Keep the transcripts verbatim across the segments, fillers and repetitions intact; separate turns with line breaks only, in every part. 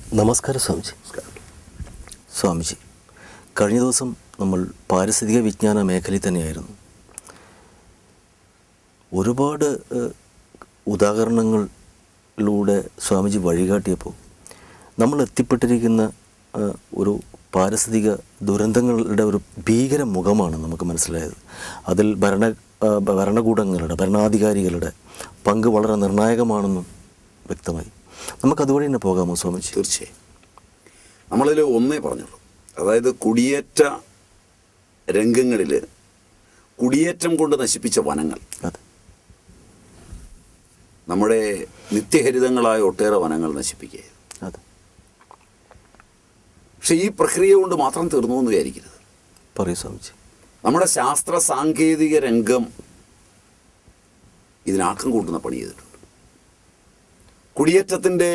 നമസ്കാരം സ്വാമിജി. സ്വാമിജി, കഴിഞ്ഞ ദിവസം നമ്മൾ പാരിസ്ഥിതിക വിജ്ഞാന മേഖലയിൽ തന്നെയായിരുന്നു. ഒരുപാട് ഉദാഹരണങ്ങളിലൂടെ സ്വാമിജി വഴികാട്ടിയപ്പോൾ നമ്മൾ എത്തിപ്പെട്ടിരിക്കുന്ന ഒരു പാരിസ്ഥിതിക ദുരന്തങ്ങളുടെ ഒരു ഭീകര മുഖമാണ് നമുക്ക് മനസ്സിലായത്. അതിൽ ഭരണ ഭരണകൂടങ്ങളുടെ ഭരണാധികാരികളുടെ പങ്ക് വളരെ നിർണായകമാണെന്നും വ്യക്തമായി. നമുക്കതുവഴി തന്നെ പോകാമോ സ്വാമിജി?
തീർച്ചയായും. നമ്മളിൽ ഒന്നേ പറഞ്ഞുള്ളൂ, അതായത് കുടിയേറ്റ രംഗങ്ങളിൽ കുടിയേറ്റം കൊണ്ട് നശിപ്പിച്ച വനങ്ങൾ,
അതെ,
നമ്മുടെ നിത്യഹരിതങ്ങളായ ഒട്ടേറെ വനങ്ങൾ നശിപ്പിക്കുക.
അതെ.
പക്ഷെ ഈ പ്രക്രിയ കൊണ്ട് മാത്രം തീർന്നു എന്ന് വിചാരിക്കരുത്.
പറയൂ സ്വാമിജി.
നമ്മുടെ ശാസ്ത്ര സാങ്കേതിക രംഗം ഇതിനാക്കം കൂട്ടുന്ന പണി ചെയ്തിട്ടുണ്ട്. കുടിയേറ്റത്തിൻ്റെ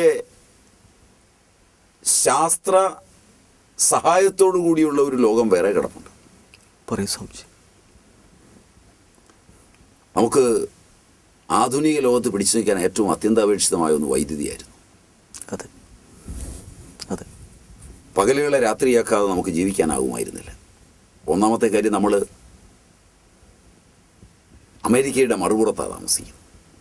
ശാസ്ത്ര സഹായത്തോടു കൂടിയുള്ള ഒരു ലോകം വേറെ കിടപ്പുണ്ട്.
പറയൂ സ്വാമിജി.
നമുക്ക് ആധുനിക ലോകത്ത് പിടിച്ചു നിൽക്കാൻ ഏറ്റവും അത്യന്താപേക്ഷിതമായ ഒന്ന് വൈദ്യുതിയായിരുന്നു.
അതെ, അതെ.
പകലുകളെ രാത്രിയാക്കാതെ നമുക്ക് ജീവിക്കാനാകുമായിരുന്നില്ല. ഒന്നാമത്തെ കാര്യം, നമ്മൾ അമേരിക്കയുടെ മറുപുറത്താണ് താമസിക്കുന്നത്.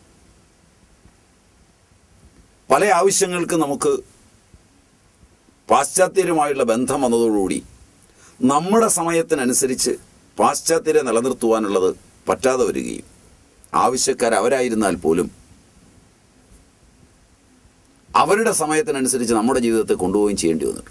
പല ആവശ്യങ്ങൾക്ക് നമുക്ക് പാശ്ചാത്യരുമായുള്ള ബന്ധം വന്നതോടുകൂടി നമ്മുടെ സമയത്തിനനുസരിച്ച് പാശ്ചാത്യരെ നിലനിർത്തുവാനുള്ളത് പറ്റാതെ വരികയും ആവശ്യക്കാരവരായിരുന്നാൽ പോലും അവരുടെ സമയത്തിനനുസരിച്ച് നമ്മുടെ ജീവിതത്തെ കൊണ്ടുപോവുകയും ചെയ്യേണ്ടി വന്നിട്ടുണ്ട്.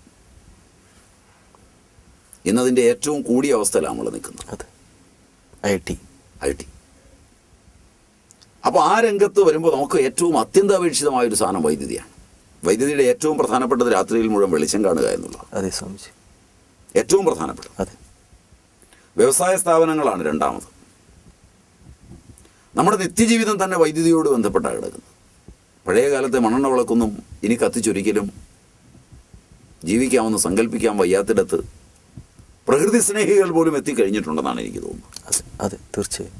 ഇന്നതിൻ്റെ ഏറ്റവും കൂടിയ അവസ്ഥയിലാണ് നമ്മൾ നിൽക്കുന്നത്.
അതെ, ഐ ടി
ഐ ടി അപ്പോൾ ആ രംഗത്ത് വരുമ്പോൾ നമുക്ക് ഏറ്റവും അത്യന്താപേക്ഷിതമായൊരു സാധനം വൈദ്യുതിയാണ്. വൈദ്യുതിയുടെ ഏറ്റവും പ്രധാനപ്പെട്ടത് രാത്രിയിൽ മുഴുവൻ വെളിച്ചം കാണുക എന്നുള്ളത്.
അതെ സ്വാമിജി,
ഏറ്റവും പ്രധാനപ്പെട്ടത്.
അതെ.
വ്യവസായ സ്ഥാപനങ്ങളാണ് രണ്ടാമത്. നമ്മുടെ നിത്യജീവിതം തന്നെ വൈദ്യുതിയോട് ബന്ധപ്പെട്ടാണ് കിടക്കുന്നത്. പഴയ കാലത്തെ മണ്ണെണ്ണ വിളക്കൊന്നും ഇനി കത്തിച്ചൊരിക്കലും ജീവിക്കാമെന്ന് സങ്കല്പിക്കാൻ വയ്യാത്തിടത്ത് പ്രകൃതി സ്നേഹികൾ പോലും എത്തിക്കഴിഞ്ഞിട്ടുണ്ടെന്നാണ് എനിക്ക് തോന്നുന്നത്.
അതെ, അതെ, തീർച്ചയായും.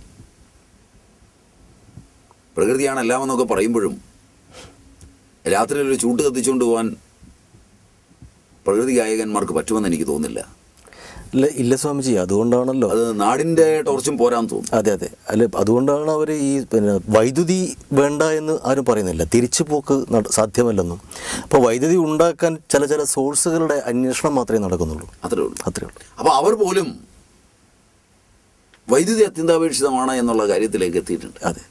പ്രകൃതിയാണ് എല്ലാം എന്നൊക്കെ പറയുമ്പോഴും രാത്രിയിൽ ഒരു ചൂട്ട് കത്തിച്ചുകൊണ്ട് പോകാൻ പ്രകൃതി ഗായകന്മാർക്ക് പറ്റുമെന്ന് എനിക്ക് തോന്നുന്നില്ല.
ഇല്ല ഇല്ല സ്വാമിജി, അതുകൊണ്ടാണല്ലോ
അത് നാടിൻ്റെ ടോർച്ചും പോരാൻ തോന്നുന്നു.
അതെ, അതെ. അല്ല, അതുകൊണ്ടാണ് അവർ ഈ പിന്നെ വൈദ്യുതി വേണ്ട എന്ന് ആരും പറയുന്നില്ല. തിരിച്ചു പോക്ക് സാധ്യമല്ലെന്നും. അപ്പോൾ വൈദ്യുതി ഉണ്ടാക്കാൻ ചില ചില സോഴ്സുകളുടെ അന്വേഷണം മാത്രമേ നടക്കുന്നുള്ളൂ.
അത്രേ ഉള്ളൂ,
അത്രേ ഉള്ളൂ.
അപ്പോൾ അവർ പോലും വൈദ്യുതി അത്യന്താപേക്ഷിതമാണ് എന്നുള്ള കാര്യത്തിലേക്ക് എത്തിയിട്ടുണ്ട്.
അതെ.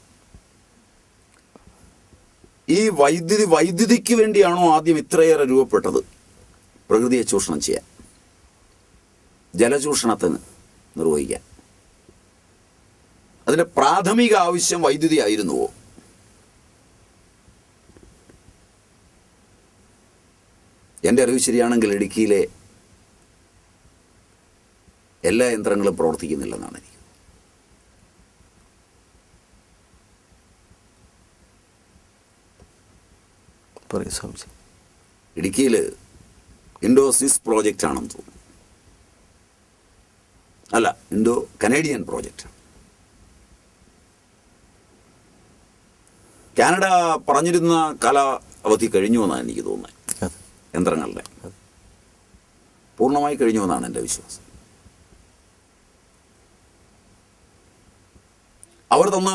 ഈ വൈദ്യുതി വൈദ്യുതിക്ക് വേണ്ടിയാണോ ആദ്യം ഇത്രയേറെ രൂപപ്പെട്ടത്? പ്രകൃതിയെ ചൂഷണം ചെയ്യാൻ, ജലചൂഷണത്തിന് നിർവഹിക്കാൻ. അതിൻ്റെ പ്രാഥമിക ആവശ്യം വൈദ്യുതി ആയിരുന്നുവോ? എൻ്റെ അറിവ് ശരിയാണെങ്കിൽ ഇടുക്കിയിലെ എല്ലാ യന്ത്രങ്ങളും പ്രവർത്തിക്കുന്നില്ലെന്നാണ് എനിക്ക്.
പറയൂ സ്വാമിജി.
ഇടുക്കിയിൽ ഇൻഡോസിസ് പ്രോജക്റ്റ് ആണെന്ന് തോന്നുന്നു. അല്ല, ഇൻഡോ കനേഡിയൻ പ്രോജക്റ്റ്. കാനഡ പറഞ്ഞിരുന്ന കാലാവധി കഴിഞ്ഞു എന്നാണ് എനിക്ക് തോന്നുന്നത്. യന്ത്രങ്ങളുടെ പൂർണ്ണമായി കഴിഞ്ഞു എന്നാണ് എൻ്റെ വിശ്വാസം. അവർ തന്ന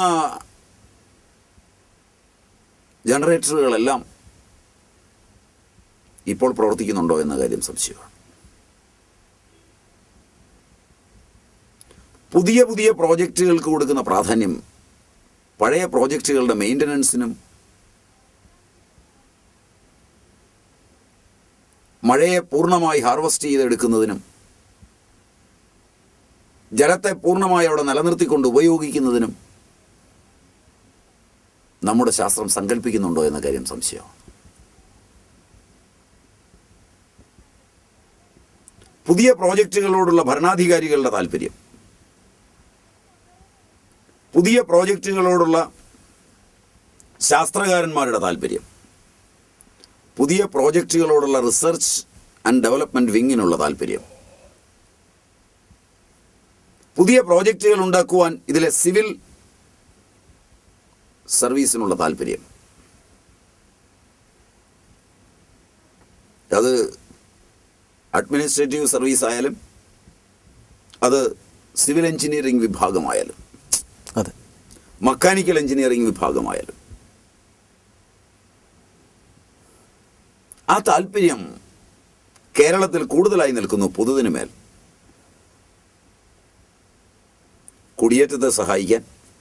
ജനറേറ്ററുകളെല്ലാം ഇപ്പോൾ പ്രവർത്തിക്കുന്നുണ്ടോ എന്ന കാര്യം സംശയമാണ്. പുതിയ പുതിയ പ്രോജക്റ്റുകൾക്ക് കൊടുക്കുന്ന പ്രാധാന്യം പഴയ പ്രോജക്റ്റുകളുടെ മെയിൻ്റനൻസിനും മഴയെ പൂർണ്ണമായി ഹാർവസ്റ്റ് ചെയ്തെടുക്കുന്നതിനും ജലത്തെ പൂർണ്ണമായി അവിടെ നിലനിർത്തിക്കൊണ്ട് ഉപയോഗിക്കുന്നതിനും നമ്മുടെ ശാസ്ത്രം സങ്കല്പിക്കുന്നുണ്ടോ എന്ന കാര്യം സംശയമാണ്. പുതിയ പ്രോജക്റ്റുകളോടുള്ള ഭരണാധികാരികളുടെ താല്പര്യം, പുതിയ പ്രോജക്റ്റുകളോടുള്ള ശാസ്ത്രകാരന്മാരുടെ താല്പര്യം, പുതിയ പ്രോജക്റ്റുകളോടുള്ള റിസർച്ച് ആൻഡ് ഡെവലപ്മെൻറ്റ് വിങ്ങിനുള്ള താല്പര്യം, പുതിയ പ്രോജക്റ്റുകൾ ഉണ്ടാക്കുവാൻ ഇതിലെ സിവിൽ സർവീസിനുള്ള താല്പര്യം, അത് അഡ്മിനിസ്ട്രേറ്റീവ് സർവീസ് ആയാലും അത് സിവിൽ എഞ്ചിനീയറിംഗ് വിഭാഗമായാലും
അതെ,
മെക്കാനിക്കൽ എഞ്ചിനീയറിംഗ് വിഭാഗമായാലും ആ താല്പര്യം കേരളത്തിൽ കൂടുതലായി നിൽക്കുന്നു പൊതുവിന് മേൽ. കുടിയേറ്റത്തെ സഹായിക്കാൻ,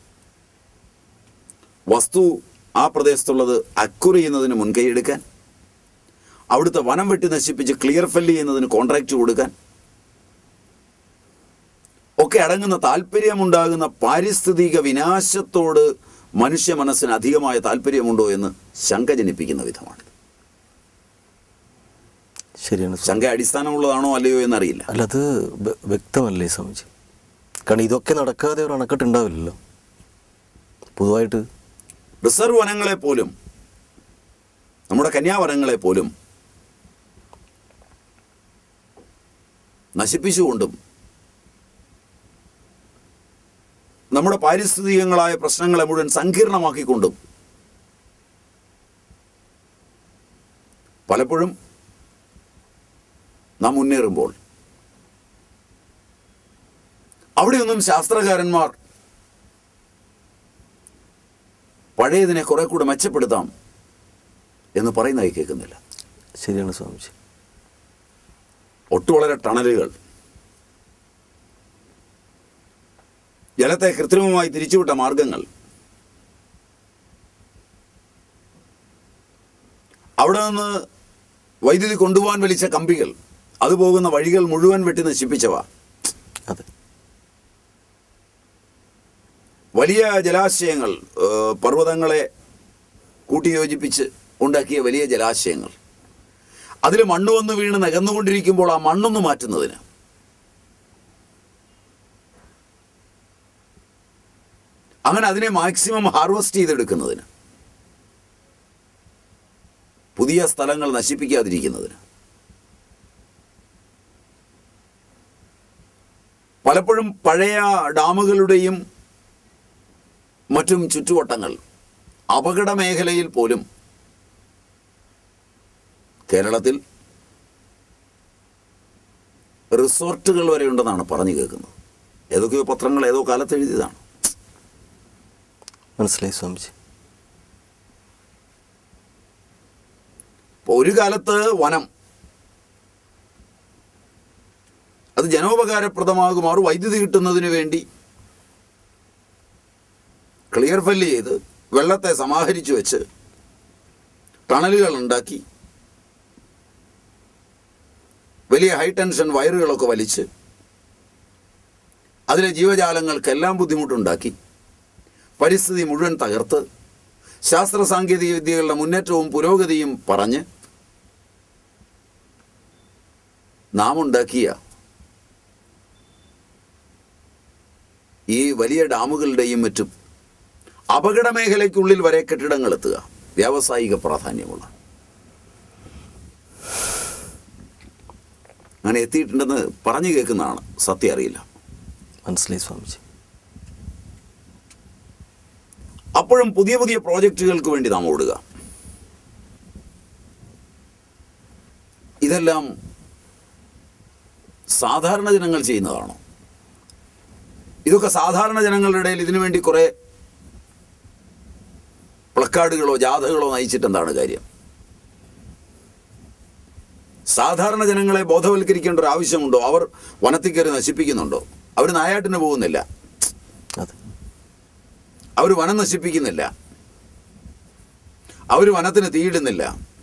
വസ്തു ആ പ്രദേശത്തുള്ളത് അക്വയർ ചെയ്യുന്നതിന് മുൻകൈയെടുക്കാൻ, അവിടുത്തെ വനം വെട്ടി നശിപ്പിച്ച് ക്ലിയർ ഫെല്ല് ചെയ്യുന്നതിന് കോൺട്രാക്റ്റ് കൊടുക്കാൻ ഒക്കെ അടങ്ങുന്ന താല്പര്യമുണ്ടാകുന്ന പാരിസ്ഥിതിക വിനാശത്തോട് മനുഷ്യ മനസ്സിന് അധികമായ താല്പര്യമുണ്ടോ എന്ന് ശങ്ക ജനിപ്പിക്കുന്ന വിധമാണ്.
ശരിയാണ്.
ശങ്ക അടിസ്ഥാനമുള്ളതാണോ അല്ലയോ എന്നറിയില്ല.
അല്ല, അത് വ്യ- വ്യക്തമല്ലേ സ്വാമിജി? കാരണം ഇതൊക്കെ നടക്കാതെ ഒരു അണക്കെട്ട് ഉണ്ടാവില്ലല്ലോ പൊതുവായിട്ട്.
റിസർവ് വനങ്ങളെ പോലും, നമ്മുടെ കന്യാവനങ്ങളെ പോലും നശിപ്പിച്ചുകൊണ്ടും നമ്മുടെ പാരിസ്ഥിതികങ്ങളായ പ്രശ്നങ്ങളെ മുഴുവൻ സങ്കീർണമാക്കിക്കൊണ്ടും പലപ്പോഴും നാം മുന്നേറുമ്പോൾ അവിടെയൊന്നും ശാസ്ത്രകാരന്മാർ പഴയതിനെ കുറെ കൂടെ മെച്ചപ്പെടുത്താം എന്ന് പറയുന്നതായി കേൾക്കുന്നില്ല.
ശരിയാണ് സ്വാമിജി.
ഒട്ടുവളരെ ടണലുകൾ, ജലത്തെ കൃത്രിമമായി തിരിച്ചുവിട്ട മാർഗങ്ങൾ, അവിടെ നിന്ന് വൈദ്യുതി കൊണ്ടുപോകാൻ വലിച്ച കമ്പികൾ, അത് പോകുന്ന വഴികൾ മുഴുവൻ വെട്ടി നശിപ്പിച്ചവ,
അതെ,
വലിയ ജലാശയങ്ങൾ, പർവ്വതങ്ങളെ കൂട്ടിയോജിപ്പിച്ച് ഉണ്ടാക്കിയ വലിയ ജലാശയങ്ങൾ, അതിൽ മണ്ണ് വന്ന് വീണ് നികന്നുകൊണ്ടിരിക്കുമ്പോൾ ആ മണ്ണൊന്ന് മാറ്റുന്നതിന്, അങ്ങനെ അതിനെ മാക്സിമം ഹാർവസ്റ്റ് ചെയ്തെടുക്കുന്നതിന്, പുതിയ സ്ഥലങ്ങൾ നശിപ്പിക്കാതിരിക്കുന്നതിന് പലപ്പോഴും പഴയ ഡാമുകളുടെയും മറ്റും ചുറ്റുവട്ടങ്ങൾ അപകട മേഖലയിൽ പോലും കേരളത്തിൽ റിസോർട്ടുകൾ വരെ ഉണ്ടെന്നാണ് പറഞ്ഞു കേൾക്കുന്നത്. ഏതൊക്കെയോ പത്രങ്ങൾ ഏതോ കാലത്ത് എഴുതിയതാണ്.
മനസ്സിലായി സ്വാമിജി.
ഇപ്പോൾ ഒരു കാലത്ത് വനം അത് ജനോപകാരപ്രദമാകുമാറ് വൈദ്യുതി കിട്ടുന്നതിന് വേണ്ടി ക്ലിയർ ഫെല്ല് ചെയ്ത് വെള്ളത്തെ സമാഹരിച്ചു വെച്ച് ടണലുകൾ ഉണ്ടാക്കി വലിയ ഹൈ ടെൻഷൻ വയറുകളൊക്കെ വലിച്ച് അതിലെ ജീവജാലങ്ങൾക്കെല്ലാം ബുദ്ധിമുട്ടുണ്ടാക്കി പരിസ്ഥിതി മുഴുവൻ തകർത്ത് ശാസ്ത്ര സാങ്കേതിക വിദ്യകളുടെ മുന്നേറ്റവും പുരോഗതിയും പറഞ്ഞ് നാം ഉണ്ടാക്കിയ ഈ വലിയ ഡാമുകളുടെയും മറ്റും അപകട മേഖലയ്ക്കുള്ളിൽ വരെ കെട്ടിടങ്ങൾ എത്തുക വ്യാവസായിക പ്രാധാന്യമുള്ള അങ്ങനെ എത്തിയിട്ടുണ്ടെന്ന് പറഞ്ഞു കേൾക്കുന്നതാണ്, സത്യം അറിയില്ല.
മനസ്സിലായി സ്വാമിജി.
അപ്പോഴും പുതിയ പുതിയ പ്രോജക്റ്റുകൾക്ക് വേണ്ടി നാം ഓടുക. ഇതെല്ലാം സാധാരണ ജനങ്ങൾ ചെയ്യുന്നതാണോ? ഇതൊക്കെ സാധാരണ ജനങ്ങളുടെ ഇടയിൽ ഇതിനു വേണ്ടി കുറെ പ്ലക്കാർഡുകളോ ജാഥകളോ നയിച്ചിട്ട് എന്താണ് കാര്യം? സാധാരണ ജനങ്ങളെ ബോധവൽക്കരിക്കേണ്ട ഒരു ആവശ്യമുണ്ടോ? അവർ വനത്തിൽ കയറി നശിപ്പിക്കുന്നുണ്ടോ? അവർ നായാട്ടിന് പോകുന്നില്ല, അവർ വനം നശിപ്പിക്കുന്നില്ല, അവർ വനത്തിന് തീയിടുന്നില്ല.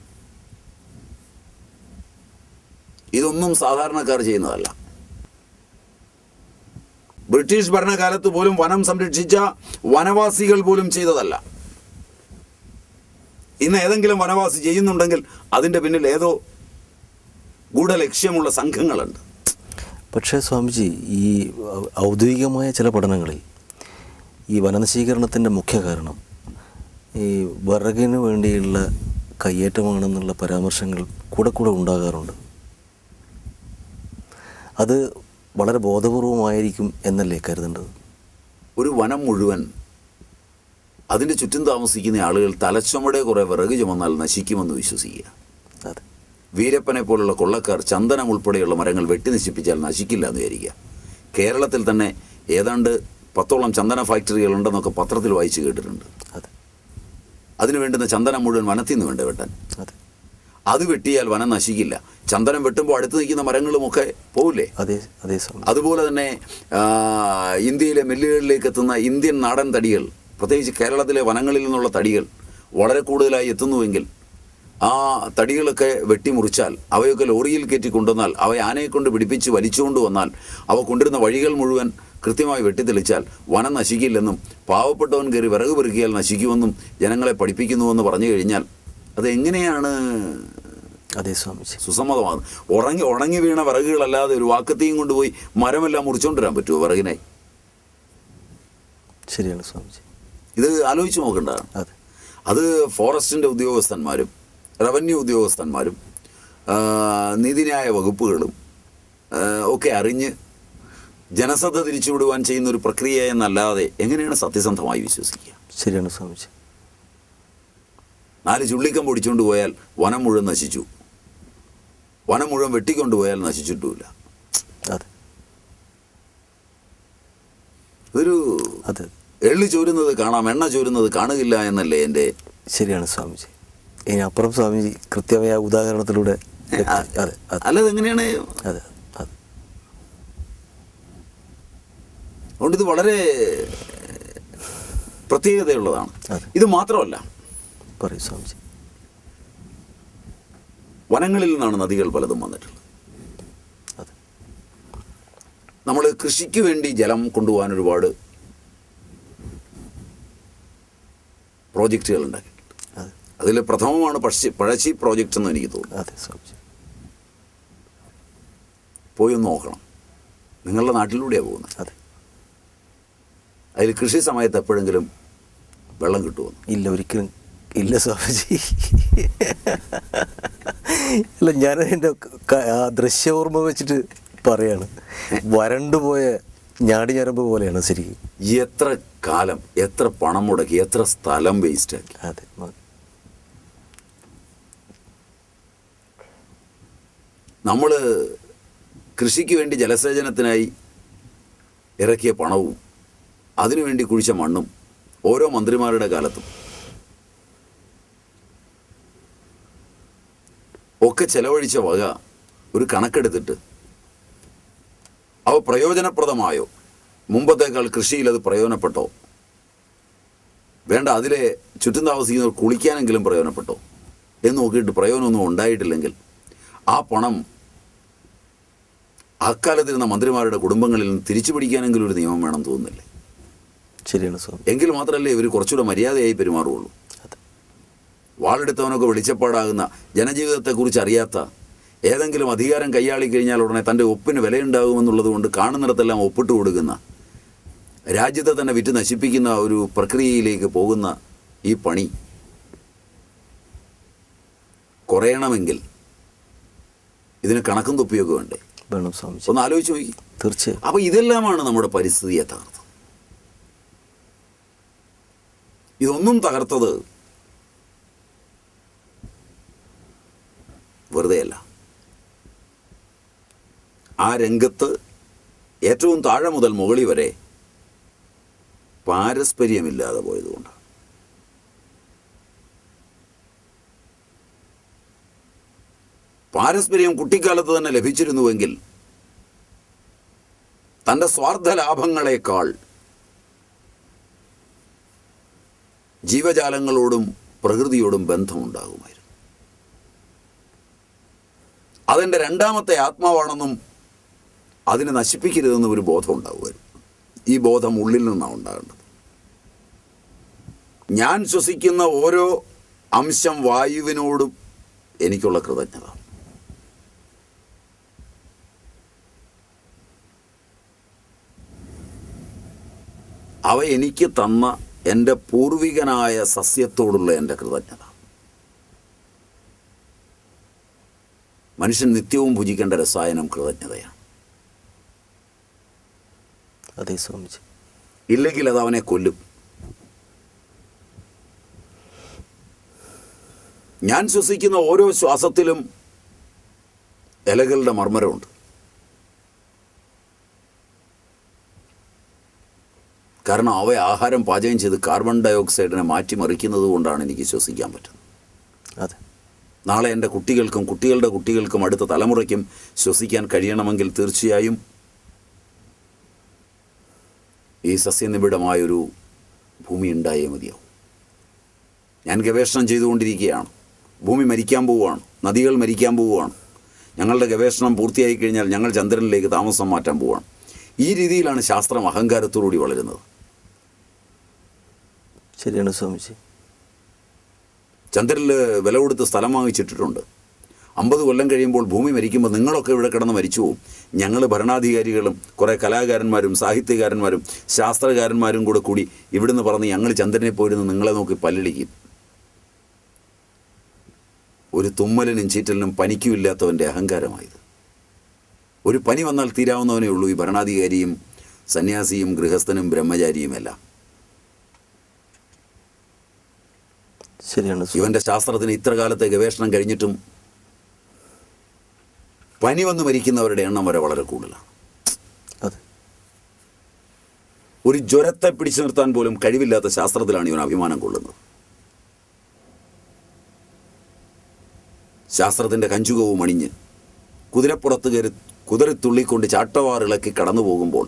ഇതൊന്നും സാധാരണക്കാർ ചെയ്യുന്നതല്ല. ബ്രിട്ടീഷ് ഭരണകാലത്ത് പോലും വനം സംരക്ഷിച്ച വനവാസികൾ പോലും ചെയ്തതല്ല. ഇന്ന് ഏതെങ്കിലും വനവാസി ചെയ്യുന്നുണ്ടെങ്കിൽ അതിൻ്റെ പിന്നിൽ ഏതോ ഗൂഢലക്ഷ്യമുള്ള സംഘങ്ങളുണ്ട്.
പക്ഷേ സ്വാമിജി, ഈ ഔദ്യോഗികമായ ചില പഠനങ്ങളിൽ ഈ വനനശീകരണത്തിൻ്റെ മുഖ്യ കാരണം ഈ വിറകിന് വേണ്ടിയുള്ള കയ്യേറ്റമാണെന്നുള്ള പരാമർശങ്ങൾ കൂടെ കൂടെ ഉണ്ടാകാറുണ്ട്. അത് വളരെ ബോധപൂർവമായിരിക്കും എന്നല്ലേ കരുതേണ്ടത്?
ഒരു വനം മുഴുവൻ അതിൻ്റെ ചുറ്റും താമസിക്കുന്ന ആളുകൾ തലച്ചുമടെ കുറേ വിറക് ചുമന്നാൽ നശിക്കുമെന്ന് വിശ്വസിക്കുക.
അതെ,
വീരപ്പനെ പോലുള്ള കൊള്ളക്കാർ ചന്ദനം ഉൾപ്പെടെയുള്ള മരങ്ങൾ വെട്ടി നശിപ്പിച്ചാൽ നശിക്കില്ല എന്ന് വിചാരിക്കുക. കേരളത്തിൽ തന്നെ ഏതാണ്ട് പത്തോളം ചന്ദന ഫാക്ടറികളുണ്ടെന്നൊക്കെ പത്രത്തിൽ വായിച്ചു കേട്ടിട്ടുണ്ട്. അതിനു വേണ്ടുന്ന ചന്ദനം മുഴുവൻ വനത്തിൽ നിന്ന് വേണ്ട വെട്ടാൻ. അത് വെട്ടിയാൽ വനം നശിക്കില്ല. ചന്ദനം വെട്ടുമ്പോൾ അടുത്ത് നിൽക്കുന്ന മരങ്ങളുമൊക്കെ പോവില്ലേ? അതുപോലെ തന്നെ ഇന്ത്യയിലെ മില്ലുകളിലേക്ക് എത്തുന്ന ഇന്ത്യൻ നാടൻ തടികൾ, പ്രത്യേകിച്ച് കേരളത്തിലെ വനങ്ങളിൽ നിന്നുള്ള തടികൾ വളരെ കൂടുതലായി എത്തുന്നുവെങ്കിൽ ആ തടികളൊക്കെ വെട്ടിമുറിച്ചാൽ അവയൊക്കെ ലോറിയിൽ കയറ്റി കൊണ്ടുവന്നാൽ അവ ആനയെ കൊണ്ട് പിടിപ്പിച്ച് വലിച്ചുകൊണ്ട് വന്നാൽ അവ കൊണ്ടിരുന്ന വഴികൾ മുഴുവൻ കൃത്യമായി വെട്ടിത്തെളിച്ചാൽ വനം നശിക്കില്ലെന്നും പാവപ്പെട്ടവൻ കയറി വിറക് പെറുക്കിയാൽ നശിക്കുമെന്നും ജനങ്ങളെ പഠിപ്പിക്കുന്നുവെന്ന് പറഞ്ഞു കഴിഞ്ഞാൽ അതെങ്ങനെയാണ്
അതേ സ്വാമിജി
സുസമ്മതമാണ്? ഉറങ്ങി ഉണങ്ങി വീണ വിറകുകളല്ലാതെ ഒരു വാക്കത്തെയും കൊണ്ടുപോയി മരമെല്ലാം മുറിച്ചുകൊണ്ടിരാൻ പറ്റുമോ വിറകിനായി?
ശരിയാണ് സ്വാമിജി.
ഇത് ആലോചിച്ച് നോക്കേണ്ടതാണ്. അത് ഫോറസ്റ്റിൻ്റെ ഉദ്യോഗസ്ഥന്മാരും റവന്യൂ ഉദ്യോഗസ്ഥന്മാരും നീതിന്യായ വകുപ്പുകളും ഒക്കെ അറിഞ്ഞ് ജനശ്രദ്ധ തിരിച്ചുവിടുവാൻ ചെയ്യുന്ന ഒരു പ്രക്രിയ എന്നല്ലാതെ എങ്ങനെയാണ് സത്യസന്ധമായി വിശ്വസിക്കുക?
ശരിയാണ് സ്വാമിജി.
നാല് ചുള്ളിക്കം പൊടിച്ചുകൊണ്ട് പോയാൽ വനം മുഴുവൻ നശിച്ചു, വനം മുഴുവൻ വെട്ടിക്കൊണ്ടുപോയാൽ നശിച്ചിട്ടുമില്ല. ഒരു എള്ളി ചോരുന്നത് കാണാം, എണ്ണ ചോരുന്നത് കാണുകയില്ല എന്നല്ലേ എൻ്റെ?
ശരിയാണ് സ്വാമിജി. ഇനി അപ്പുറം സ്വാമിജി കൃത്യമായ ഉദാഹരണത്തിലൂടെ
അല്ലാതെ എങ്ങനെയാണ്?
അതെ
അതുകൊണ്ട് ഇത് വളരെ പ്രത്യേകതയുള്ളതാണ്. ഇത് മാത്രമല്ല,
പറയൂ സ്വാമിജി,
വനങ്ങളിൽ നിന്നാണ് നദികൾ പലതും വന്നിട്ടുള്ളത്. നമ്മൾ കൃഷിക്ക് വേണ്ടി ജലം കൊണ്ടുപോകാൻ ഒരുപാട് പ്രോജക്റ്റുകൾ ഉണ്ടാക്കിയിട്ടുണ്ട്. അതിൽ പ്രഥമമാണ് പഴശ്ശി പഴശ്ശി പ്രോജക്റ്റ് എന്ന് എനിക്ക് തോന്നുന്നു. പോയി ഒന്ന് നോക്കണം. നിങ്ങളുടെ നാട്ടിലൂടെയാണ് പോകുന്നത്. അതിൽ കൃഷി സമയത്ത് എപ്പോഴെങ്കിലും വെള്ളം കിട്ടുമോ?
ഇല്ല, ഒരിക്കലും ഇല്ല സ്വാമിജി. അല്ല, ഞാൻ എൻ്റെ ആ ദൃശ്യ ഓർമ്മ വെച്ചിട്ട് പറയാണ്, വരണ്ടുപോയ ഞാടി ഞരമ്പ് പോലെയാണ് ശരിക്കും.
എത്ര കാലം, എത്ര പണം മുടക്കി, എത്ര സ്ഥലം വേസ്റ്റ് ആക്കി.
അതെ,
നമ്മൾ കൃഷിക്ക് വേണ്ടി ജലസേചനത്തിനായി ഇറക്കിയ പണവും അതിനുവേണ്ടി കുഴിച്ച മണ്ണും ഓരോ മന്ത്രിമാരുടെ കാലത്തും ഒക്കെ ചെലവഴിച്ച വക ഒരു കണക്കെടുത്തിട്ട് അവ പ്രയോജനപ്രദമായോ, മുമ്പത്തേക്കാൾ കൃഷിയിൽ അത് പ്രയോജനപ്പെട്ടോ, വേണ്ട അതിലെ ചുറ്റും താമസിക്കുന്നവർ കുളിക്കാനെങ്കിലും പ്രയോജനപ്പെട്ടോ എന്ന് നോക്കിയിട്ട് പ്രയോജനമൊന്നും ഉണ്ടായിട്ടില്ലെങ്കിൽ ആ പണം അക്കാലത്തിരുന്ന മന്ത്രിമാരുടെ കുടുംബങ്ങളിൽ നിന്ന് തിരിച്ചു പിടിക്കാനെങ്കിലും ഒരു നിയമം വേണം തോന്നുന്നില്ലേ?
ശരിയാണ് സ്വാമി.
എങ്കിൽ മാത്രമല്ലേ ഇവർ കുറച്ചുകൂടെ മര്യാദയായി പെരുമാറുകയുള്ളൂ. വാളെടുത്തവനൊക്കെ വെളിച്ചപ്പാടാകുന്ന, ജനജീവിതത്തെക്കുറിച്ച് അറിയാത്ത, ഏതെങ്കിലും അധികാരം കൈയാളി കഴിഞ്ഞാൽ ഉടനെ തൻ്റെ ഒപ്പിന് വിലയുണ്ടാകുമെന്നുള്ളത് കൊണ്ട് കാണുന്നിടത്തെല്ലാം ഒപ്പിട്ട് കൊടുക്കുന്ന, രാജ്യത്തെ തന്നെ വിറ്റ് നശിപ്പിക്കുന്ന ഒരു പ്രക്രിയയിലേക്ക് പോകുന്ന ഈ പണി കുറയണമെങ്കിൽ ഇതിന് കണക്കും തൊപ്പിയൊക്കെ വേണ്ടേ?
വേണം സ്വാമി.
ഒന്ന് ആലോചിച്ച് നോക്കി.
തീർച്ചയായും.
അപ്പോൾ ഇതെല്ലാമാണ് നമ്മുടെ പരിസ്ഥിതിയെ തകർത്തത്. ഇതൊന്നും തകർത്തത് വെറുതെയല്ല. ആ രംഗത്ത് ഏറ്റവും താഴെ മുതൽ മുകളിൽ വരെ പാരസ്പര്യമില്ലാതെ പോയതുകൊണ്ടാണ്. പാരസ്പര്യം കുട്ടിക്കാലത്ത് തന്നെ ലഭിച്ചിരുന്നുവെങ്കിൽ തൻ്റെ സ്വാർത്ഥ ലാഭങ്ങളെക്കാൾ ജീവജാലങ്ങളോടും പ്രകൃതിയോടും ബന്ധമുണ്ടാകുമായിരുന്നു. അതെൻ്റെ രണ്ടാമത്തെ ആത്മാവാണെന്നും അതിനെ നശിപ്പിക്കരുതെന്നും ഒരു ബോധം ഉണ്ടാകുമായിരുന്നു. ഈ ബോധം ഉള്ളിൽ നിന്നാണ് ഉണ്ടാകേണ്ടത്. ഞാൻ ശ്വസിക്കുന്ന ഓരോ അംശം വായുവിനോടും എനിക്കുള്ള കൃതജ്ഞത. അവ എനിക്ക് തന്ന എൻ്റെ പൂർവികനായ സസ്യത്തോടുള്ള എൻ്റെ കൃതജ്ഞത. മനുഷ്യൻ നിത്യവും ഭുജിക്കേണ്ട രസായനം കൃതജ്ഞതയാണ്.
അതേ സ്വാമിജി.
ഇല്ലെങ്കിൽ അത് അവനെ കൊല്ലും. ഞാൻ ശ്വസിക്കുന്ന ഓരോ ശ്വാസത്തിലും ഇലകളുടെ മർമ്മരമുണ്ട്. കാരണം അവ ആഹാരം പാചകം ചെയ്ത് കാർബൺ ഡൈ ഓക്സൈഡിനെ മാറ്റിമറിക്കുന്നത് കൊണ്ടാണ് എനിക്ക് ശ്വസിക്കാൻ പറ്റുന്നത്.
അതെ.
നാളെ എൻ്റെ കുട്ടികൾക്കും കുട്ടികളുടെ കുട്ടികൾക്കും അടുത്ത തലമുറയ്ക്കും ശ്വസിക്കാൻ കഴിയണമെങ്കിൽ തീർച്ചയായും ഈ സസ്യനിബിഡമായൊരു ഭൂമി ഉണ്ടായേ മതിയാവും. ഞാൻ ഗവേഷണം ചെയ്തുകൊണ്ടിരിക്കുകയാണ്. ഭൂമി മരിക്കാൻ പോവുകയാണ്, നദികൾ മരിക്കാൻ പോവുകയാണ്. ഞങ്ങളുടെ ഗവേഷണം പൂർത്തിയായി കഴിഞ്ഞാൽ ഞങ്ങൾ ചന്ദ്രനിലേക്ക് താമസം മാറ്റാൻ പോവുകയാണ്. ഈ രീതിയിലാണ് ശാസ്ത്രം അഹങ്കാരത്തോടുകൂടി വളരുന്നത്.
ശരിയാണ് സ്വാമിജി.
ചന്ദ്രനിൽ വില കൊടുത്ത് സ്ഥലം വാങ്ങിച്ചിട്ടിട്ടുണ്ട്. അമ്പത് കൊല്ലം കഴിയുമ്പോൾ ഭൂമി മരിക്കുമ്പോൾ നിങ്ങളൊക്കെ ഇവിടെ കിടന്ന് മരിച്ചു പോവും. ഞങ്ങൾ ഭരണാധികാരികളും കുറേ കലാകാരന്മാരും സാഹിത്യകാരന്മാരും ശാസ്ത്രകാരന്മാരും കൂടെ കൂടി ഇവിടുന്ന് പറഞ്ഞ് ഞങ്ങൾ ചന്ദ്രനെ പോയിരുന്ന് നിങ്ങളെ നോക്കി പല്ലിടിക്കും. ഒരു തുമ്മലിനും ചീറ്റലിനും പനിക്കും ഇല്ലാത്തവൻ്റെ അഹങ്കാരമായത്. ഒരു പനി വന്നാൽ തീരാവുന്നവനേ ഉള്ളൂ ഈ ഭരണാധികാരിയും സന്യാസിയും ഗൃഹസ്ഥനും ബ്രഹ്മചാരിയുമെല്ലാം.
ശരിയാണ്.
ഇവൻ്റെ ശാസ്ത്രത്തിന് ഇത്ര കാലത്തെ ഗവേഷണം കഴിഞ്ഞിട്ടും പനി വന്ന് മരിക്കുന്നവരുടെ എണ്ണം വരെ വളരെ കൂടുതലാണ്.
അതെ.
ഒരു ജ്വരത്തെ പിടിച്ചു നിർത്താൻ പോലും കഴിവില്ലാത്ത ശാസ്ത്രത്തിലാണ് ഇവൻ അഭിമാനം കൊള്ളുന്നത്. ശാസ്ത്രത്തിൻ്റെ കഞ്ചുകവും അണിഞ്ഞ് കുതിരപ്പുറത്ത് കയറി കുതിരത്തുള്ളിക്കൊണ്ട് ചാട്ടവാറിളക്കി കടന്നു പോകുമ്പോൾ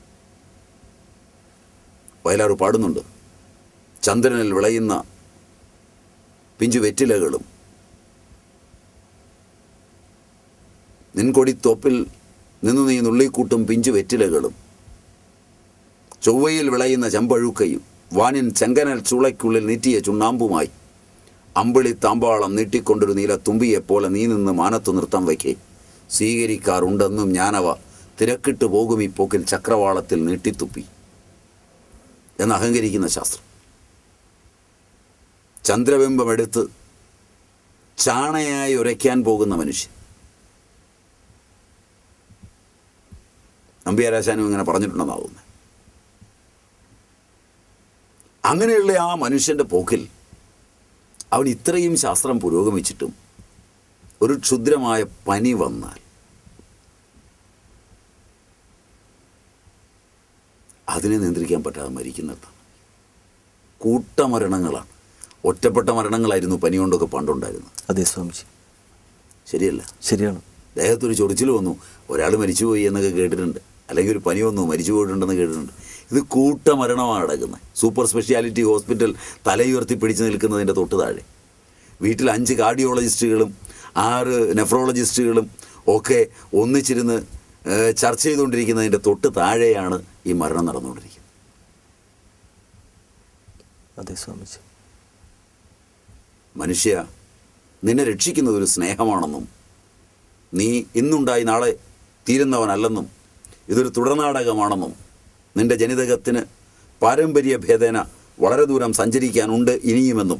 വയലാർ പാടുന്നുണ്ട്, ചന്ദ്രനിൽ വിളയുന്ന പിഞ്ചു വെറ്റിലകളും നിൻകൊടിത്തോപ്പിൽ നിന്നു നീ നുള്ളിക്കൂട്ടും പിഞ്ചു വെറ്റിലകളും ചൊവ്വയിൽ വിളയുന്ന ചെമ്പഴുക്കയും വാനിൻ ചെങ്കനൽ ചൂളയ്ക്കുള്ളിൽ നീറ്റിയ ചുണ്ണാമ്പുമായി അമ്പിളി താമ്പാളം നീട്ടിക്കൊണ്ടൊരു നീല തുമ്പിയെപ്പോലെ നീ നിന്ന് മാനത്തു നൃത്തം വയ്ക്കേ സ്വീകരിക്കാറുണ്ടെന്നും ഞാനവ തിരക്കിട്ട് പോകും ഈ പോക്കിൽ ചക്രവാളത്തിൽ നീട്ടിത്തുപ്പി എന്ന് അഹങ്കരിക്കുന്ന ശാസ്ത്രം. ചന്ദ്രബിംബമെടുത്ത് ചാണയായി ഉരയ്ക്കാൻ പോകുന്ന മനുഷ്യൻ. നമ്പ്യാരാശാനും ഇങ്ങനെ പറഞ്ഞിട്ടുണ്ടെന്നാവുന്നത്. അങ്ങനെയുള്ള ആ മനുഷ്യൻ്റെ പോക്കിൽ അവൻ ഇത്രയും ശാസ്ത്രം പുരോഗമിച്ചിട്ടും ഒരു ക്ഷുദ്രമായ പനി വന്നാൽ അതിനെ നിയന്ത്രിക്കാൻ പറ്റാതെ മരിക്കുന്നിടത്താണ്. കൂട്ടമരണങ്ങളാണ്. ഒറ്റപ്പെട്ട മരണങ്ങളായിരുന്നു പനി കൊണ്ടൊക്കെ പണ്ടുണ്ടായിരുന്നത്.
അതെ സ്വാമിജി.
ശരിയല്ല?
ശരിയാണ്.
ദേഹത്തൊരു ചൊറിച്ചിൽ വന്നു, ഒരാൾ മരിച്ചുപോയി എന്നൊക്കെ കേട്ടിട്ടുണ്ട്. അല്ലെങ്കിൽ ഒരു പനി വന്നു മരിച്ചു പോയിട്ടുണ്ടെന്ന് കേട്ടിട്ടുണ്ട്. ഇത് കൂട്ടമരണമാണ് നടക്കുന്നത്. സൂപ്പർ സ്പെഷ്യാലിറ്റി ഹോസ്പിറ്റൽ തലയുയർത്തി പിടിച്ചു നിൽക്കുന്നതിൻ്റെ തൊട്ട് താഴെ വീട്ടിൽ അഞ്ച് കാർഡിയോളജിസ്റ്റുകളും ആറ് നെഫ്രോളജിസ്റ്റുകളും ഒക്കെ ഒന്നിച്ചിരുന്ന് ചർച്ച ചെയ്തുകൊണ്ടിരിക്കുന്നതിൻ്റെ തൊട്ട് താഴെയാണ് ഈ മരണം നടന്നുകൊണ്ടിരിക്കുന്നത്.
അതെ സ്വാമിജി.
മനുഷ്യ, നിന്നെ രക്ഷിക്കുന്നത് ഒരു സ്നേഹമാണെന്നും നീ ഇന്നുണ്ടായി നാളെ തീരുന്നവനല്ലെന്നും ഇതൊരു തുടർനാടകമാണെന്നും നിൻ്റെ ജനിതകത്തിന് പാരമ്പര്യ ഭേദേന വളരെ ദൂരം സഞ്ചരിക്കാനുണ്ട് ഇനിയുമെന്നും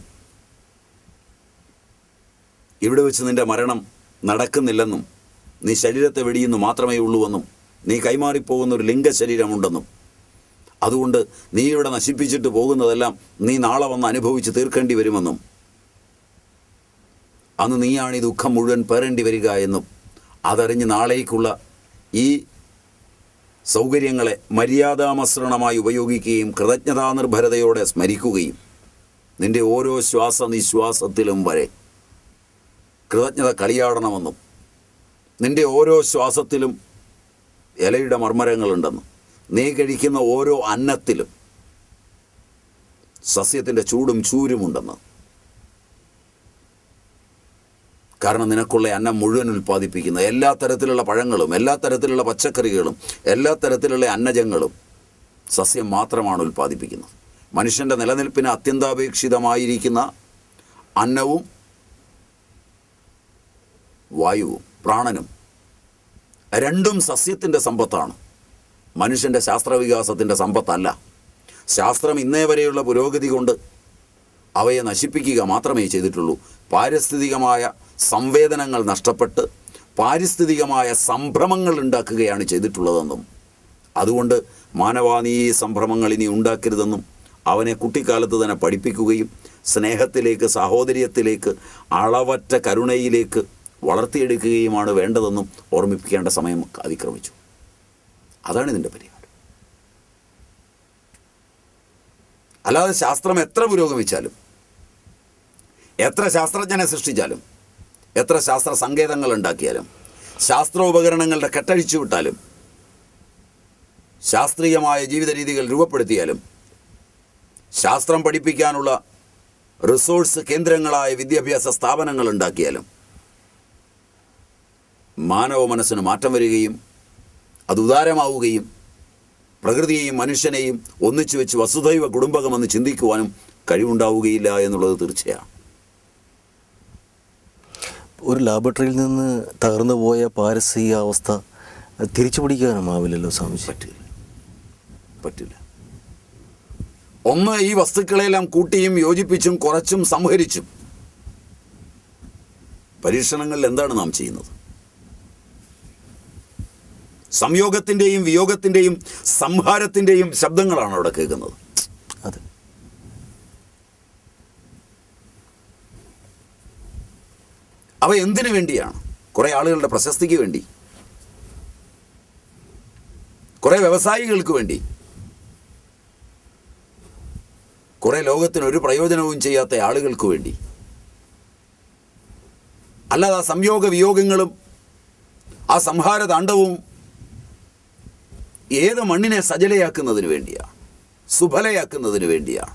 ഇവിടെ വെച്ച് നിൻ്റെ മരണം നടക്കുന്നില്ലെന്നും നീ ശരീരത്തെ വെടിയുന്നു മാത്രമേ ഉള്ളൂവെന്നും നീ കൈമാറിപ്പോകുന്ന ഒരു ലിംഗശരീരമുണ്ടെന്നും അതുകൊണ്ട് നീ ഇവിടെ നശിപ്പിച്ചിട്ട് പോകുന്നതെല്ലാം നീ നാളെ വന്ന് അനുഭവിച്ച് തീർക്കേണ്ടി വരുമെന്നും അന്ന് നീയാണ് ഈ ദുഃഖം മുഴുവൻ പേറേണ്ടി വരിക എന്നും അതറിഞ്ഞ് നാളേക്കുള്ള ഈ സൗകര്യങ്ങളെ മര്യാദാമസൃണമായി ഉപയോഗിക്കുകയും കൃതജ്ഞതാനിർഭരതയോടെ സ്മരിക്കുകയും നിൻ്റെ ഓരോ ശ്വാസ നിശ്വാസത്തിലും വരെ കൃതജ്ഞത കളിയാടണമെന്നും നിൻ്റെ ഓരോ ശ്വാസത്തിലും ഇലയുടെ മർമ്മരങ്ങളുണ്ടെന്നും നീ കഴിക്കുന്ന ഓരോ അന്നത്തിലും സസ്യത്തിൻ്റെ ചൂടും ചൂരുമുണ്ടെന്ന്. കാരണം നിനക്കുള്ള അന്നം മുഴുവൻ ഉൽപ്പാദിപ്പിക്കുന്ന എല്ലാ തരത്തിലുള്ള പഴങ്ങളും എല്ലാ തരത്തിലുള്ള പച്ചക്കറികളും എല്ലാ തരത്തിലുള്ള അന്നജങ്ങളും സസ്യം മാത്രമാണ് ഉൽപ്പാദിപ്പിക്കുന്നത്. മനുഷ്യൻ്റെ നിലനിൽപ്പിന് അത്യന്താപേക്ഷിതമായിരിക്കുന്ന അന്നവും വായുവും പ്രാണനും രണ്ടും സസ്യത്തിൻ്റെ സമ്പത്താണ്, മനുഷ്യൻ്റെ ശാസ്ത്രവികാസത്തിൻ്റെ സമ്പത്തല്ല. ശാസ്ത്രം ഇന്നേ വരെയുള്ള പുരോഗതി കൊണ്ട് അവയെ നശിപ്പിക്കുക മാത്രമേ ചെയ്തിട്ടുള്ളൂ. പാരിസ്ഥിതികമായ സംവേദനങ്ങൾ നഷ്ടപ്പെട്ട് പാരിസ്ഥിതികമായ സംഭ്രമങ്ങൾ ഉണ്ടാക്കുകയാണ് ചെയ്തിട്ടുള്ളതെന്നും അതുകൊണ്ട് മാനവാ നീ ഈ സംഭ്രമങ്ങൾ ഇനി ഉണ്ടാക്കരുതെന്നും അവനെ കുട്ടിക്കാലത്ത് തന്നെ പഠിപ്പിക്കുകയും സ്നേഹത്തിലേക്ക്, സഹോദര്യത്തിലേക്ക്, അളവറ്റ കരുണയിലേക്ക് വളർത്തിയെടുക്കുകയുമാണ് വേണ്ടതെന്നും ഓർമ്മിപ്പിക്കേണ്ട സമയം അതിക്രമിച്ചു. അതാണ് ഇതിൻ്റെ പരിഹാരം. അല്ലാതെ ശാസ്ത്രം എത്ര പുരോഗമിച്ചാലും, എത്ര ശാസ്ത്രജ്ഞനെ സൃഷ്ടിച്ചാലും, എത്ര ശാസ്ത്ര സങ്കേതങ്ങൾ ഉണ്ടാക്കിയാലും, ശാസ്ത്രോപകരണങ്ങളുടെ കെട്ടഴിച്ചു വിട്ടാലും, ശാസ്ത്രീയമായ ജീവിത രീതികൾ രൂപപ്പെടുത്തിയാലും, ശാസ്ത്രം പഠിപ്പിക്കാനുള്ള റിസോഴ്സ് കേന്ദ്രങ്ങളായ വിദ്യാഭ്യാസ സ്ഥാപനങ്ങൾ ഉണ്ടാക്കിയാലും, മാനവ മനസ്സിന് മാറ്റം വരികയും അത് ഉദാരമാവുകയും പ്രകൃതിയെയും മനുഷ്യനെയും ഒന്നിച്ചു വെച്ച് വസുധൈവ കുടുംബകമെന്ന് ചിന്തിക്കുവാനും കഴിവുണ്ടാവുകയില്ല എന്നുള്ളത് തീർച്ചയാണ്.
ഒരു ലാബറട്ടറിയിൽ നിന്ന് തകർന്നു പോയ പാരിസ്ഥിതിക അവസ്ഥ തിരിച്ചു പിടിക്കാനുമാവില്ലല്ലോ സ്വാമിജി.
പറ്റില്ല പറ്റില്ല ഒന്ന്, ഈ വസ്തുക്കളെല്ലാം കൂട്ടിയും യോജിപ്പിച്ചും കുറച്ചും സംഹരിച്ചും പരീക്ഷണങ്ങളിൽ എന്താണ് നാം ചെയ്യുന്നത്? സംയോഗത്തിൻ്റെയും വിയോഗത്തിൻ്റെയും സംഹാരത്തിൻ്റെയും ശബ്ദങ്ങളാണ് അവിടെ കേൾക്കുന്നത്.
അതെ.
അവ എന്തിനു വേണ്ടിയാണ്? കുറേ ആളുകളുടെ പ്രശസ്തിക്ക് വേണ്ടി, കുറേ വ്യവസായികൾക്ക് വേണ്ടി, കുറേ ലോകത്തിന് ഒരു പ്രയോജനവും ചെയ്യാത്ത ആളുകൾക്ക് വേണ്ടി. അല്ലാതെ ആ സംയോഗ വിയോഗങ്ങളും ആ സംഹാര താണ്ഡവും ഏത് മണ്ണിനെ സജലയാക്കുന്നതിന് വേണ്ടിയാണ്, സുഫലയാക്കുന്നതിന് വേണ്ടിയാണ്.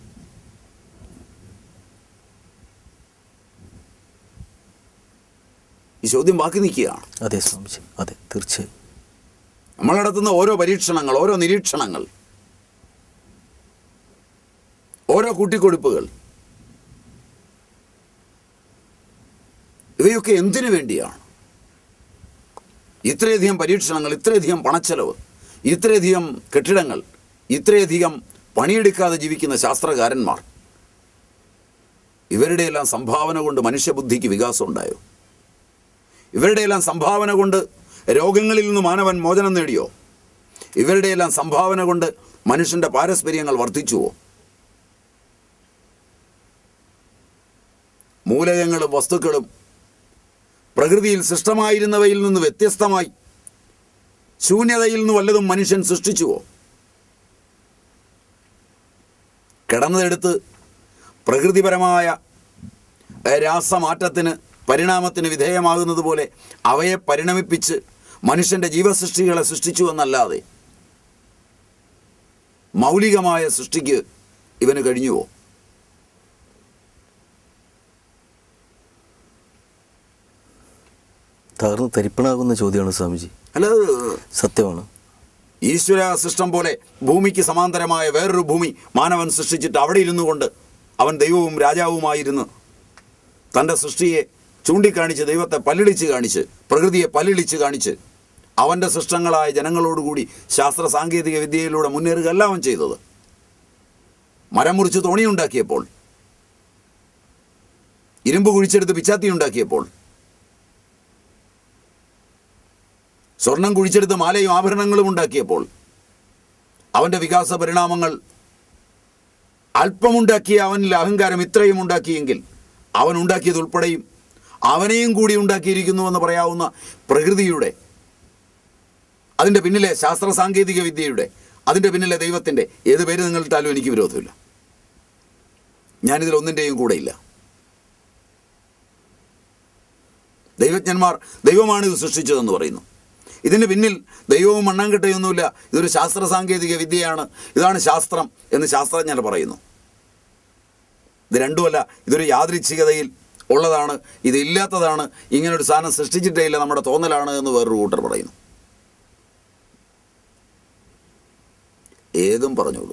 ഈ ചോദ്യം ബാക്കി നിൽക്കുകയാണ്.
അതെ സ്വാമിജി, അതെ, തീർച്ചയായും.
നമ്മൾ നടത്തുന്ന ഓരോ പരീക്ഷണങ്ങൾ, ഓരോ നിരീക്ഷണങ്ങൾ, ഓരോ കൂട്ടിക്കൊടുപ്പുകൾ, ഇവയൊക്കെ എന്തിനു വേണ്ടിയാണ്? ഇത്രയധികം പരീക്ഷണങ്ങൾ, ഇത്രയധികം പണച്ചെലവ്, ഇത്രയധികം കെട്ടിടങ്ങൾ, ഇത്രയധികം പണിയെടുക്കാതെ ജീവിക്കുന്ന ശാസ്ത്രകാരന്മാർ, ഇവരുടെയെല്ലാം സംഭാവന കൊണ്ട് മനുഷ്യബുദ്ധിക്ക് വികാസം ഉണ്ടായോ? ഇവരുടെയെല്ലാം സംഭാവന കൊണ്ട് രോഗങ്ങളിൽ നിന്ന് മാനവൻ മോചനം നേടിയോ? ഇവരുടെയെല്ലാം സംഭാവന കൊണ്ട് മനുഷ്യൻ്റെ പാരസ്പര്യങ്ങൾ വർദ്ധിച്ചുവോ? മൂലകങ്ങളും വസ്തുക്കളും പ്രകൃതിയിൽ സൃഷ്ടമായിരുന്നവയിൽ നിന്ന് വ്യത്യസ്തമായി ശൂന്യതയിൽ നിന്ന് വല്ലതും മനുഷ്യൻ സൃഷ്ടിച്ചുവോ? കിടന്നതെടുത്ത് പ്രകൃതിപരമായ രാസമാറ്റത്തിന്, പരിണാമത്തിന് വിധേയമാകുന്നത് പോലെ അവയെ പരിണമിപ്പിച്ച് മനുഷ്യൻ്റെ ജീവസൃഷ്ടികളെ സൃഷ്ടിച്ചു എന്നല്ലാതെ മൗലികമായ സൃഷ്ടിക്ക് ഇവന് കഴിഞ്ഞുവോ?
തകർന്ന് തരിപ്പണാകുന്ന ചോദ്യമാണ് സ്വാമിജി.
അല്ലാതെ
സത്യമാണ്.
ഈശ്വര സൃഷ്ടം പോലെ ഭൂമിക്ക് സമാന്തരമായ വേറൊരു ഭൂമി മാനവൻ സൃഷ്ടിച്ചിട്ട് അവിടെ ഇരുന്നു കൊണ്ട് അവൻ ദൈവവും രാജാവുമായിരുന്നു തൻ്റെ സൃഷ്ടിയെ ചൂണ്ടിക്കാണിച്ച്, ദൈവത്തെ പല്ലിളിച്ച് കാണിച്ച്, പ്രകൃതിയെ പല്ലിളിച്ച് കാണിച്ച് അവൻ്റെ സൃഷ്ടങ്ങളായ ജനങ്ങളോടുകൂടി ശാസ്ത്ര സാങ്കേതിക വിദ്യയിലൂടെ മുന്നേറുകയല്ല അവൻ ചെയ്തത്. മരം മുറിച്ച് തോണിയുണ്ടാക്കിയപ്പോൾ, ഇരുമ്പ് കുഴിച്ചെടുത്ത് പിച്ചാത്തി ഉണ്ടാക്കിയപ്പോൾ, സ്വർണം കുഴിച്ചെടുത്ത് മാലയും ആഭരണങ്ങളും ഉണ്ടാക്കിയപ്പോൾ, അവൻ്റെ വികാസ പരിണാമങ്ങൾ അല്പമുണ്ടാക്കിയ അവനിൽ അഹങ്കാരം ഇത്രയും ഉണ്ടാക്കിയെങ്കിൽ അവൻ ഉണ്ടാക്കിയത് ഉൾപ്പെടെയും അവനെയും കൂടി ഉണ്ടാക്കിയിരിക്കുന്നുവെന്ന് പറയാവുന്ന പ്രകൃതിയുടെ, അതിൻ്റെ പിന്നിലെ ശാസ്ത്ര സാങ്കേതിക വിദ്യയുടെ, അതിൻ്റെ പിന്നിലെ ദൈവത്തിൻ്റെ ഏത് പേര് നിങ്ങൾ ഇട്ടാലും എനിക്ക് വിരോധമില്ല. ഞാനിതിൽ ഒന്നിൻ്റെയും കൂടെയില്ല. ദൈവജ്ഞന്മാർ ദൈവമാണ് ഇത് സൃഷ്ടിച്ചതെന്ന് പറയുന്നു. ഇതിന് പിന്നിൽ ദൈവവും മണ്ണാങ്കട്ടയൊന്നുമില്ല, ഇതൊരു ശാസ്ത്ര സാങ്കേതിക വിദ്യയാണ്, ഇതാണ് ശാസ്ത്രം എന്ന് ശാസ്ത്രജ്ഞർ പറയുന്നു. ഇത് രണ്ടുമല്ല, ഇതൊരു യാദൃച്ഛികതയിൽ ഉള്ളതാണ്, ഇതില്ലാത്തതാണ്, ഇങ്ങനൊരു സാധനം സൃഷ്ടിച്ചിട്ടേ ഇല്ല, നമ്മുടെ തോന്നലാണ് എന്ന് വേറൊരു കൂട്ടർ പറയുന്നു. ഏതും പറഞ്ഞോളൂ.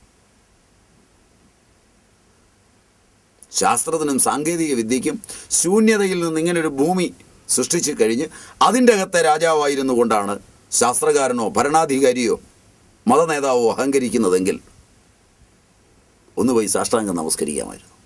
ശാസ്ത്രത്തിനും സാങ്കേതിക വിദ്യയ്ക്കും ശൂന്യതയിൽ നിന്ന് ഇങ്ങനൊരു ഭൂമി സൃഷ്ടിച്ചു കഴിഞ്ഞ് അതിൻ്റെ അകത്തെ രാജാവായിരുന്നു കൊണ്ടാണ് ശാസ്ത്രകാരനോ ഭരണാധികാരിയോ മതനേതാവോ അഹങ്കരിക്കുന്നതെങ്കിൽ ഒന്ന് പോയി സാഷ്ടാംഗം നമസ്കരിക്കാമായിരുന്നു.